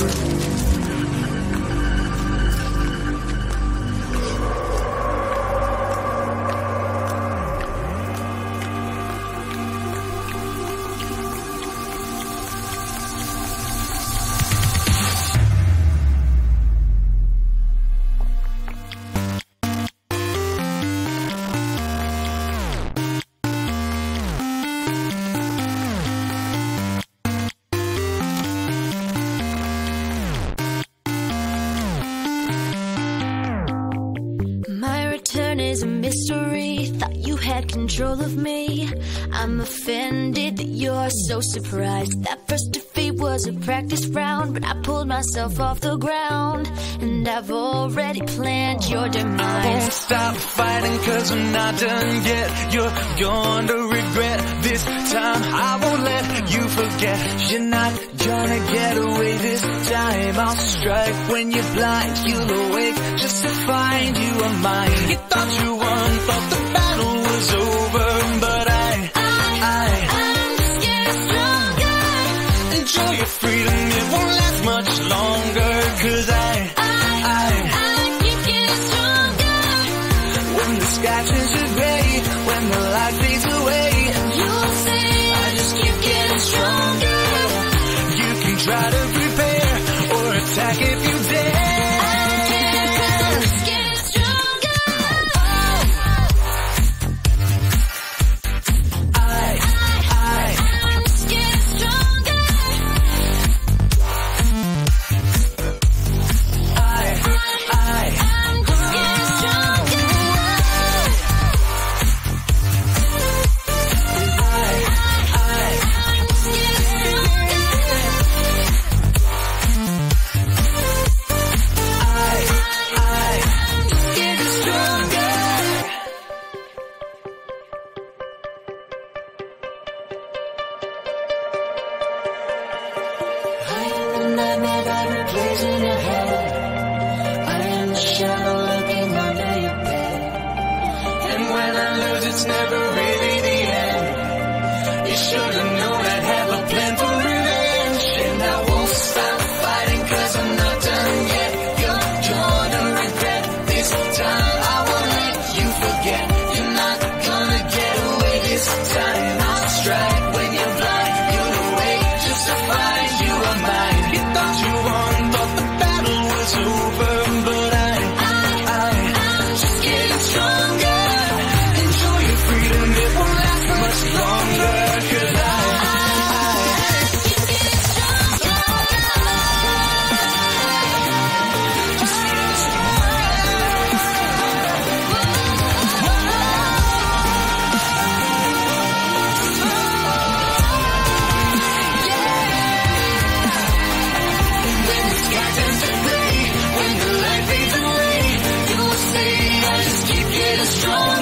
Is a mystery, thought you had control of me. I'm offended that you're so surprised. That first defeat was a practice round, but I pulled myself off the ground, and I've already planned your demise. I won't stop fighting cause I'm not done yet. You're going to regret this time. I won't let you forget. You're not gonna get away this time. I'll strike when you're blind. You'll awake just to find you are mine. You thought you won, thought the battle was over, but I'm just getting stronger. Enjoy your freedom, it won't last much longer, cause I keep getting stronger. When the sky turns to gray, when the light fades away, you'll see I just keep getting stronger. You can try to prepare or attack if you dare. It's never really the end. You should have known I'd have a plan for revenge. And I won't stop fighting cause I'm not done yet. You're gonna regret this time. I won't let you forget. You're not gonna get away this time. I'll strike when you're blind. You'll awake just to find you are mine. You thought you won, thought the battle was over, but I'm just getting stronger. Freedom, it won't last much longer, cause I keep getting stronger. Just getting When the sky turns to gray, when the light fades away, you'll see I just keep getting stronger.